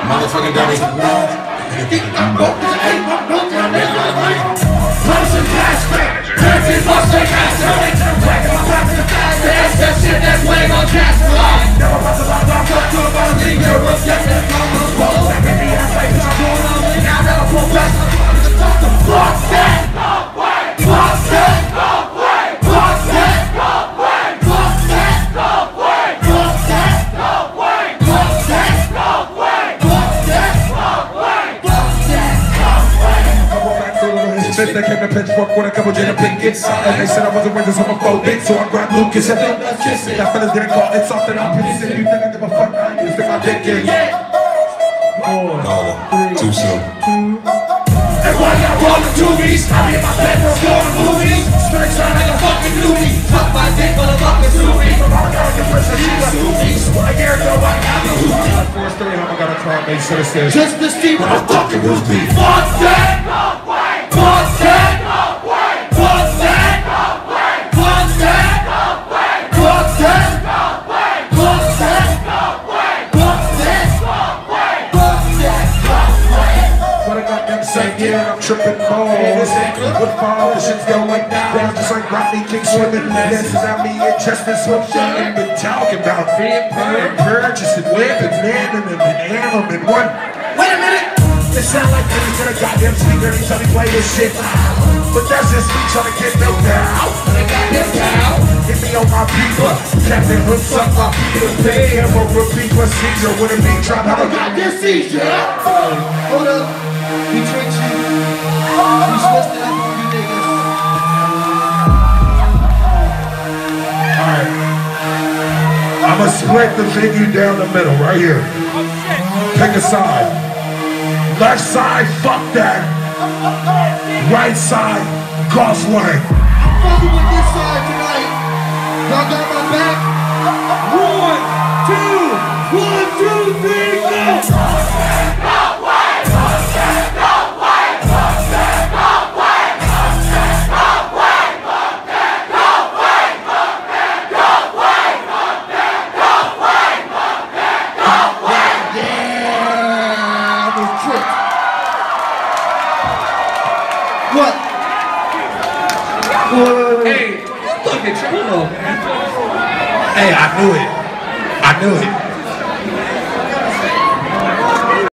Motherfucking dummy. Person castrate, dirty mustard castrate. Breaking my back to the fact that's that shit that's weighing on castrate. Never was a lot of fuck to a bottom league. You're a skeptic, I'm a roll. Back in the ass, like it's going on me now. Never pull back. Fuck the fuck that. Fuck that. Fuck that. Fuck that. Fuck that. Bitch, they came to pitchfork with a couple Jada Pinkets. And they said I wasn't racist, homophobic, so I grabbed Lucas and then let's kiss it. Y'all fellas didn't call it something I'm pissing. You think I give a fuck? I used to stick my dick in. No, too soon. And while y'all rolling doobies, I be in my bedroom going movies. Straight shine like a fucking nudie. Fuck my dick, motherfucking Susie. From all y'all get pressure, she's a Susie. A year ago, I got the Susie. First story, how I got a car, make sure it says just this deep when I fucking was me. Fuck that! Fuck that! Fuck that! Fuck that! Fuck that! Fuck that! what I got them saying, yeah, I'm tripping balls. With fall, the shit's going down, just like Rodney King swimming. This is how me and Chester Swift and been talking about being purchasing weapons, man, and animal in one. Wait a minute! It sound like things in a goddamn speaker, he's trying to play this shit. But that's just me trying to get no down. Hit me on my people, Captain hooks up my Peter Pan, have a repeat procedure with a beat drop. Have a goddamn seizure. Hold up, we tricked you. We switched it up on you niggas. Alright. I'ma split the venue down the middle, right here. Pick a side. Left side, fuck that. Right side, Gosling. I'm fucking with this side tonight. Y'all got my back? 1, 2, 1, 2, 3, go! What? Hey, look at you, man. Hey, I knew it.